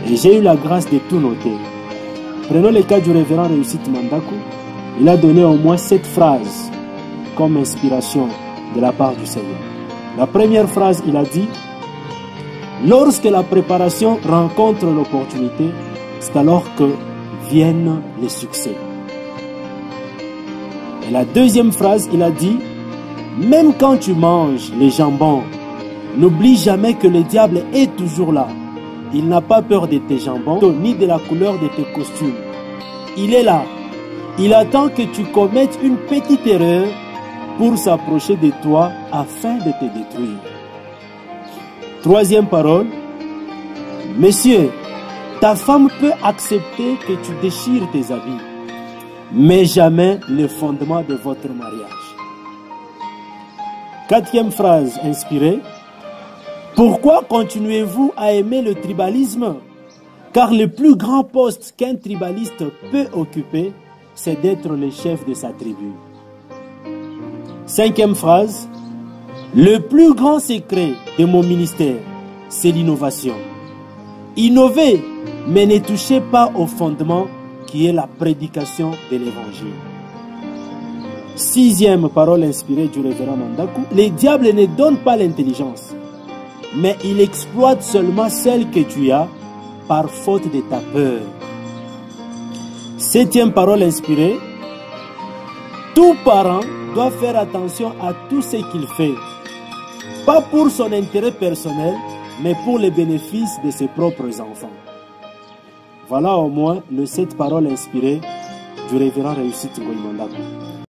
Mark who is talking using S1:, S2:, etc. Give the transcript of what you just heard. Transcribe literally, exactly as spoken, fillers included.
S1: Et j'ai eu la grâce de tout noter. Prenons le cas du révérend Réussite Mandaku. Il a donné au moins sept phrases comme inspiration de la part du Seigneur. La première phrase, il a dit: lorsque la préparation rencontre l'opportunité, c'est alors que viennent les succès. Et la deuxième phrase, il a dit: même quand tu manges les jambons, n'oublie jamais que le diable est toujours là. Il n'a pas peur de tes jambons, ni de la couleur de tes costumes. Il est là. Il attend que tu commettes une petite erreur pour s'approcher de toi afin de te détruire. Troisième parole: monsieur, ta femme peut accepter que tu déchires tes habits, mais jamais le fondement de votre mariage. Quatrième phrase inspirée: pourquoi continuez-vous à aimer le tribalisme? Car le plus grand poste qu'un tribaliste peut occuper, c'est d'être le chef de sa tribu. Cinquième phrase: le plus grand secret de mon ministère, c'est l'innovation. Innovez, mais ne touchez pas au fondement qui est la prédication de l'évangile. Sixième parole inspirée du révérend Mandaku: le diable ne donne pas l'intelligence, mais il exploite seulement celle que tu as par faute de ta peur. Septième parole inspirée: tout parent doit faire attention à tout ce qu'il fait, pas pour son intérêt personnel, mais pour le bénéfice de ses propres enfants. Voilà au moins les sept paroles inspirées du révérend Réussite Ngoyi Mandaku.